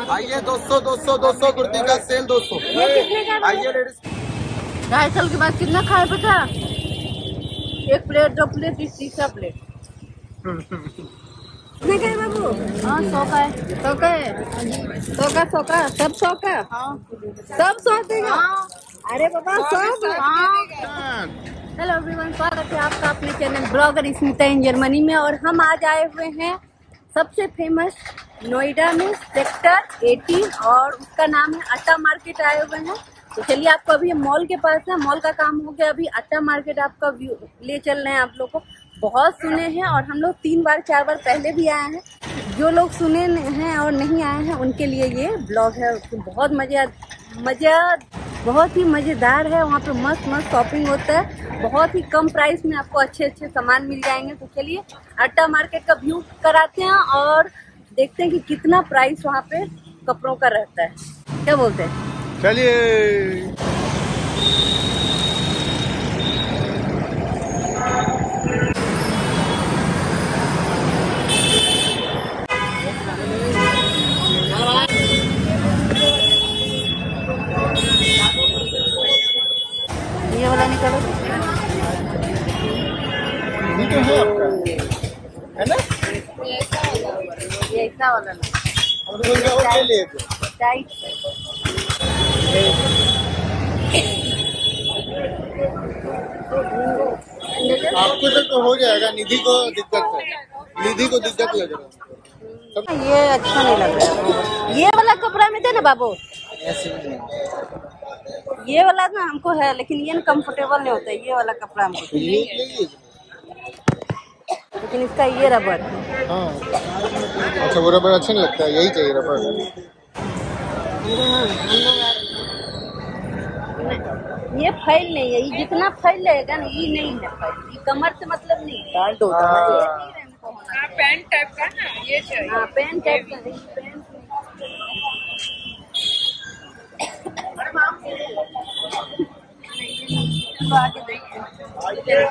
आइए 200 200 200 कुर्ती का सेल 200। आइए लेडीज। 2.5 साल के बाद कितना खाए बेटा? 1 प्लेट 2 प्लेट तीसरा प्लेट कितने का है बाबू? हाँ 100 का है। 100 का है। 100 का 100 का सब 100 का। हाँ सब 100 देगा। अरे बाबा सब। हेलो एवरीवन, स्वागत है आपका अपने channel blogger Smita in Germany में। और हम आज आए हुए हैं सबसे फेमस नोएडा में सेक्टर 18 और उसका नाम है अट्टा मार्केट आए हुए हैं। तो चलिए आपको अभी मॉल के पास है, मॉल का काम हो गया, अभी अट्टा मार्केट आपका व्यू ले चल रहे हैं। आप लोग को बहुत सुने हैं और हम लोग 3 बार 4 बार पहले भी आए हैं। जो लोग सुने हैं और नहीं आए हैं उनके लिए ये ब्लॉग है। बहुत बहुत ही मज़ेदार है। वहाँ पे मस्त मस्त शॉपिंग होता है, बहुत ही कम प्राइस में आपको अच्छे अच्छे सामान मिल जाएंगे। तो चलिए अट्टा मार्केट का व्यू कराते हैं और देखते हैं कि कितना प्राइस वहाँ पे कपड़ों का रहता है। क्या बोलते हैं? चलिए ये वाला निकालो। तो है आपका, है ना? ये ऐसा वाला ना टाइट। आपको तो हो जाएगा। निधि को दिक्कत लग रहा है। ये अच्छा नहीं लग रहा है। ये वाला कपड़ा में थे ना बाबू, ये वाला ना हमको है, लेकिन ये कंफर्टेबल नहीं होता है। ये वाला कपड़ा हमको, लेकिन इसका ये रबर। हाँ अच्छा, वो रबर अच्छा नहीं लगता है, यही चाहिए रबर। ये फैल नहीं है, ये जितना फैल रहेगा ना ये नहीं है फैल। ये कमर से मतलब नहीं है। पैंट टाइप का ना ये चाहिए। हाँ पैंट टाइप का नहीं, पैंट तो आगे देखते हैं।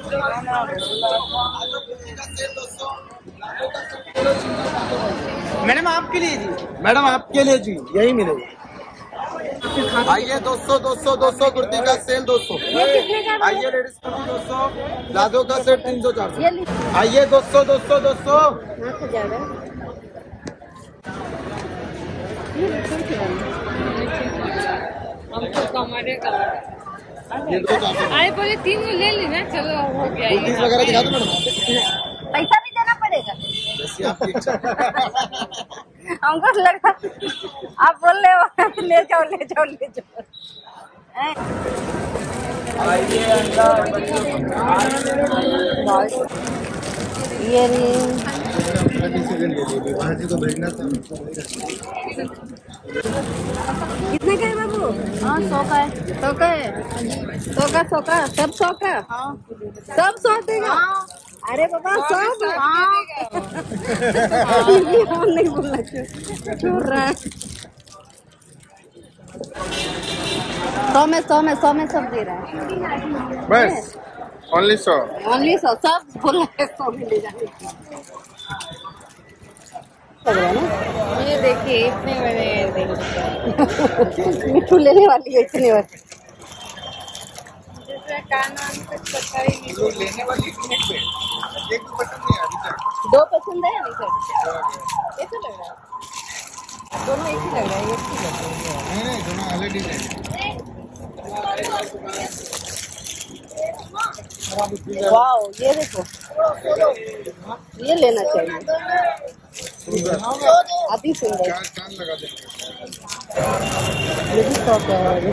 मैडम आपके लिए जी, मैडम आपके लिए जी यही मिलेगा। आइए 200 200 200 कुर्ती का सेल 200। आइए लेडीज कुर्ती 200, प्लाजो का सेट 300 400। आइए 200 200 200। हमको कमरे का ये 200 400 अरे बोले 3 को ले लेना। चलो हो गया। कुर्तीज वगैरह दिखा दो मैडम। पैसा भी देना पड़ेगा। जैसी आपकी इच्छा। हमको लगा आप बोल रहे हो ले जाओ ले जाओ ले जाओ। ये कितने का है बाबू? हाँ 100 का है। 100 का है। 100 का 100 का सब 100 का। हाँ सब 100 देगा। अरे बाबा सब। ये हम नहीं बोलना छोड़ रहा है। 100 में सब दे रहा है। बस ओनली 100 सब बोल रहा है 100 में ले जाने की। ये देखिए इतने बड़े मिठू लेने वाली है इतने बड़े। का नाम कुछ पता ही नहीं। लोग लेने वाली एक भी पसंद नहीं आ रही। 2 पसंद है नहीं सर? कैसे लग रहा है? दोनों एक ही लग रहा है, एक ही लग रहा है। नहीं दोनों अलग डिजाइन। वाओ ये देखो, ये लेना चाहिए। अति सुंदर। चांद लगा देंगे। ये भी 100 का है।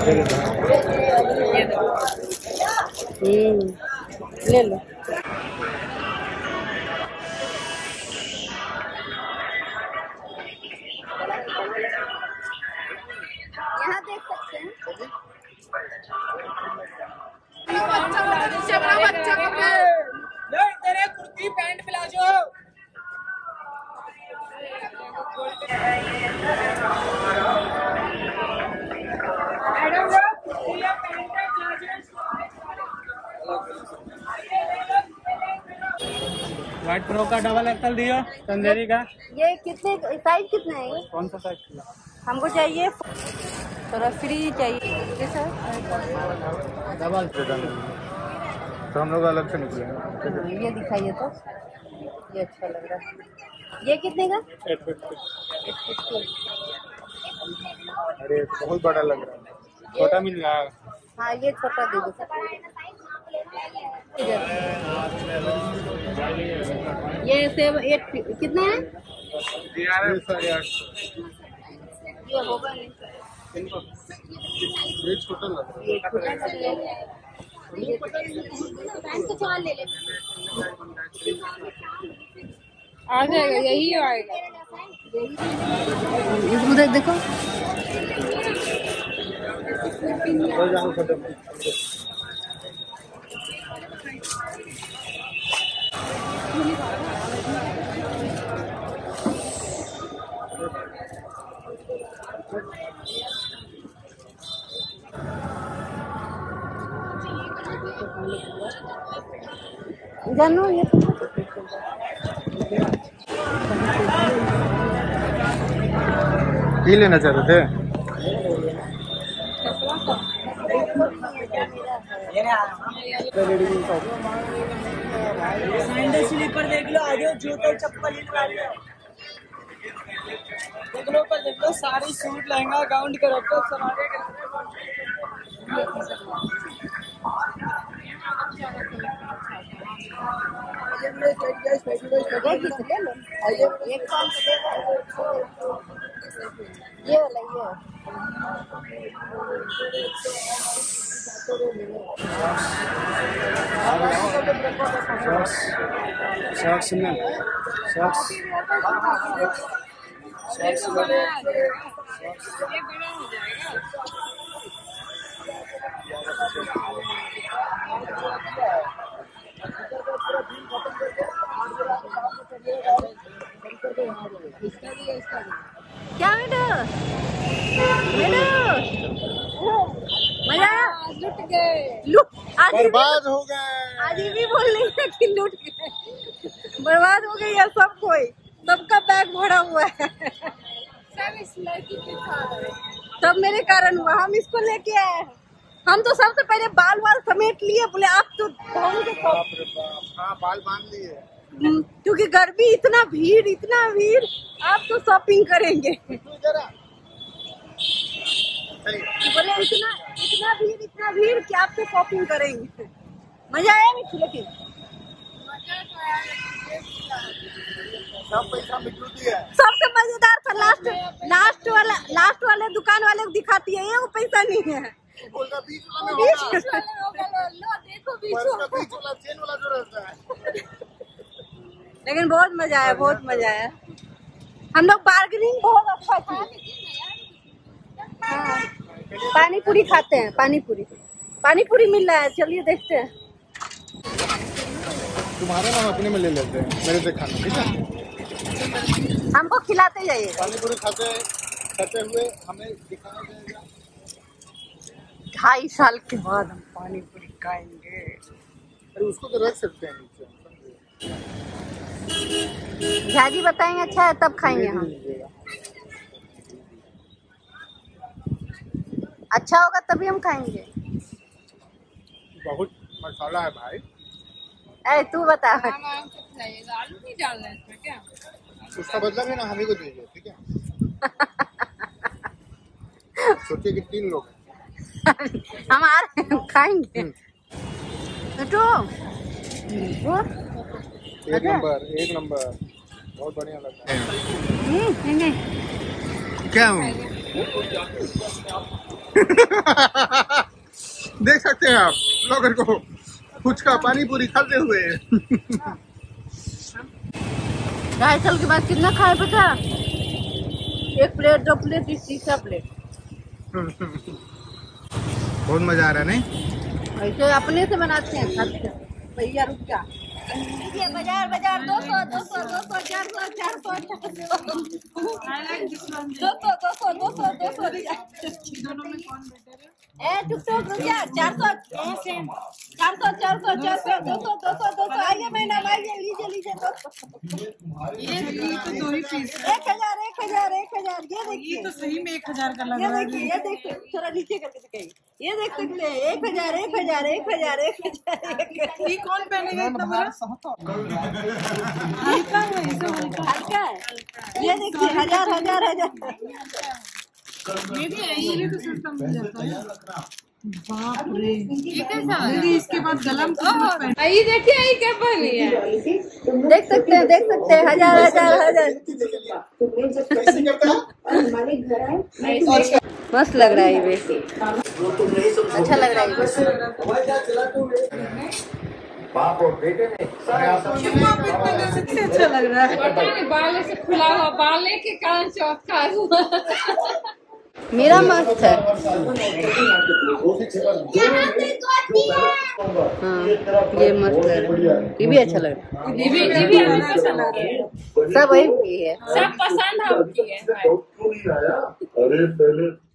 ले लो। यहाँ देख सकते हैं। तेरे कुर्ती पैंट प्लाजो। व्हाइट प्रो का डबल एक्सल दियो चंदेरी का। ये कितने साइज कितना है ये? कौन सा साइज? हमको चाहिए थोड़ा फ्री चाहिए सर। डबल तो हम लोग अलग से निकले। ये दिखाइए तो, ये अच्छा लग रहा है। ये कितने का? 850। अरे बहुत बड़ा लग रहा है, छोटा मिल रहा है। हाँ ये छोटा दे दो सर। ये सेब 8 कितना है? ये होगा नहीं ये छोटा लग रहा है। आ जाएगा, यही आएगा। उधर देखो। जानू ये ये लेना चाहते थे। सैंडल स्लीपर देख लो, आगे जूते चप्पल लगा लो, देख लो पर देख लो, सारी सूट लहंगा गाउन के रखो सारे। ये वाला ये शॉर्ट्स में शॉर्ट्स ये बड़ा हो जाएगा। क्या बेटा मजा लुट गए। आज बर्बाद हो गए। आज ये भी बोल रही है कि लूट गए, बर्बाद हो गई है सब कोई, सबका बैग भरा हुआ है। सब इस लड़की के था। सब मेरे कारण हुआ, हम इसको लेके आए हैं। हम तो सबसे पहले बाल वाल समेट लिए, बोले आप तो ढंग से हाँ बाल बांध लिए, क्योंकि गर्मी इतना भीड़ आप तो शॉपिंग करेंगे। बोले इतना भीड़ कि आप तो शॉपिंग करेंगे। मजा आया मिठू? लेकिन सब पैसा मिट्टू दिया। सबसे मजेदार था लास्ट वाले दुकान वाले को दिखाती है, ये वो पैसा नहीं है। बीच वाला में होगा। देखो बीच वाला चेन वाला जो रहता है। लेकिन बहुत मजा आया, बहुत मजा आया। हम लोग बार्गेनिंग बहुत अच्छा की। हाँ पानी पूरी खाते हैं, पानी पूरी मिल रहा है, चलिए देखते हैं। तुम्हारा नाम अपने में ले लेते हैं, मेरे से खाना ठीक है। हमको खिलाते जाइए। पानी पूरी खाते हुए हमें दिखाना जाएगा। 2.5 साल के बाद हम पानी पूरी खाएंगे। अरे उसको तो रख सकते हैं नीचे। झाजी बताएंगे अच्छा है तब खाएंगे हम। अच्छा होगा तभी हम खाएंगे। बहुत मसाला है भाई। ए तू बता। आलू नहीं डालना है इसमें क्या? उसका बदला भी ना हमें को दीजिए ठीक है। सोचिए कि 3 लोग हैं। हम आ रहे हैं, खाएंगे। तो एक नंबर बहुत बढ़िया लगता है। क्या हूँ देख सकते हैं आप ब्लॉगर को फुचका पानी पूरी खाते हुए। 2.5 साल के बाद कितना खाए पता? 1 प्लेट 2 प्लेट 3 प्लेट। बहुत मजा आ रहा है नहीं? ऐसे अपने से बनाते हैं, खाते हैं। भैया रुक जा। बाजार 200 400 200 200 200 200 200 दोनों में कौन बेटर है? टुकटुक रुक जा। 400 400 400 200 200 आइए मैडम आइए लीजिए लीजिए 200 ये तो 2 ही पीस 1000 1000 1000 ये देखिए तो सही में 1000 का लग ये रहा है। देखिए थोड़ा नीचे करके दिखाइए। ये देख सकते हैं 1000 1000 1000 1000 ये कौन पहनेगा इतना बड़ा? हल्का है इसे हल्का है। ये देखिए 1000 1000 1000 ये भी है, ये तो सस्ता मिल जाता है। बाप रे ये कैसा है? दीदी इसके बाद गला में ये देखिए ये क्या पहनी है? देख सकते हैं 1000 1000 1000 मस्त लग रहा है ये। अच्छा लग रहा है ये। बाप और बेटे ने अच्छा लग रहा है। पता नहीं बाल से खुला हुआ बाल के कारण चौथा हुआ। मेरा मस्त है। हाँ ये मस्त लग रहा है। ये भी अच्छा लग रहा है। ये भी हमें पसंद आ रहा है। सब वही है। सब पसंद है। अरे पहले